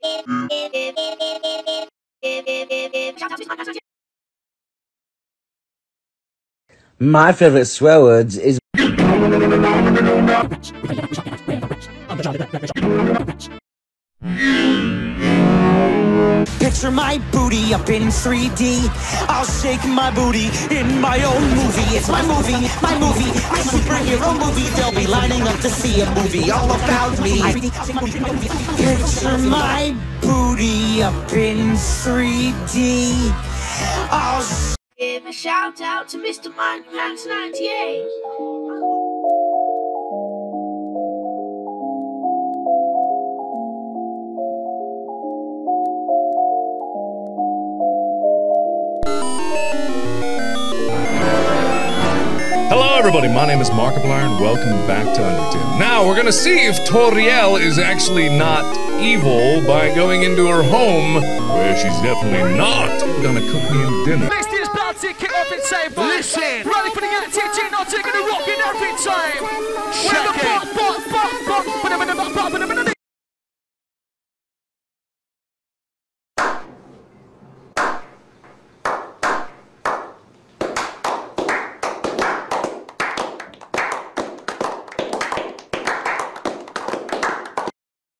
My favourite swear words is picture my booty up in 3D. I'll shake my booty in my own movie. It's my movie, my superhero movie. They'll be lining up to see a movie all about me. Picture my booty up in 3D. I'll give a shout out to Mr. Mike Pants 98. Hello everybody, my name is Markiplier and welcome back to Undertale. Now we're gonna see if Toriel is actually not evil by going into her home, where she's definitely not gonna cook me dinner. This is Bounty, kick off insane. Listen! Ready for the NTG, not taking a rock in every time! Check it!